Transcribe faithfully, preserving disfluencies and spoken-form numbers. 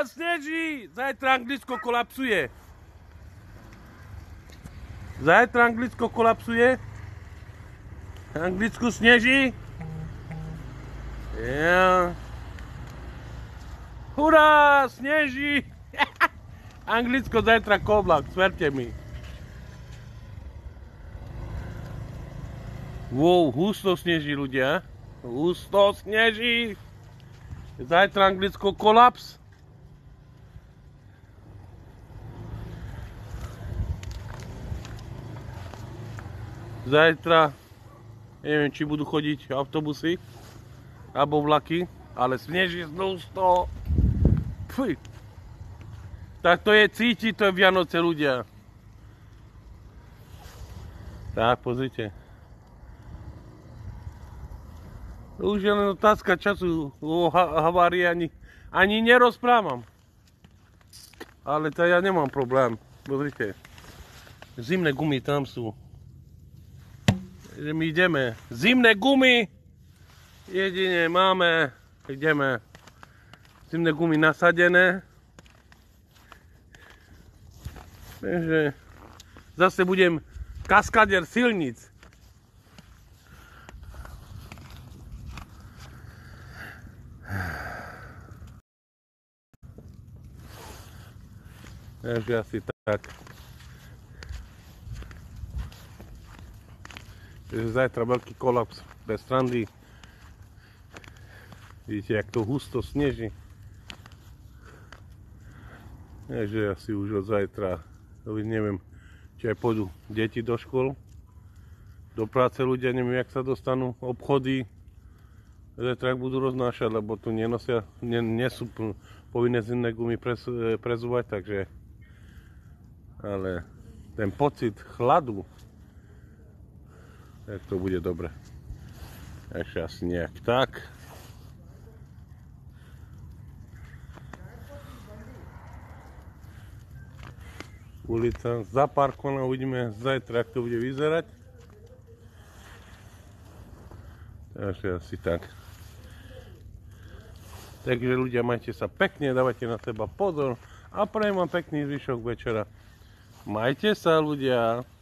sneží! Zajtra Anglicko kolapsuje. Zajtra Anglicko kolapsuje. Anglicku sneží. Ja. Hurá, sneží! Anglicko zajtra koblak, sverte mi. Wow, husto sneží, ľudia. Husto sneží. Zajtra Anglicko kolaps. Zajtra neviem, či budú chodiť autobusy alebo vlaky, ale sneží husto. Fuj. Tak to je cítiť, to je Vianoce, ľudia. Tak, pozrite. Už je len otázka času, o havárii ani, ani nerozprávam. Ale to ja nemám problém, pozrite. Zimné gumy tam sú. My ideme. Zimné gumy jedine máme, ideme. Zimné gumy nasadené. Takže zase budem kaskader silnic. Takže asi tak. Takže zajtra veľký kolaps bez strandy. Vidíte, jak to husto sneží. Takže asi už od zajtra, neviem, či aj pôjdu deti do škôl, do práce ľudia, neviem, jak sa dostanú, obchody. Zajtra budú roznášať, lebo tu nenosia, nie, nie sú povinné zimné gumy pres, prezúvať, takže ale ten pocit chladu, tak to bude dobre. Ešte asi nejak tak. Ulica zaparkovaná, uvidíme zajtra, ako to bude vyzerať. Takže asi tak. Takže ľudia, majte sa pekne, dávajte na seba pozor a prajem vám pekný zvyšok večera. Majte sa, ľudia.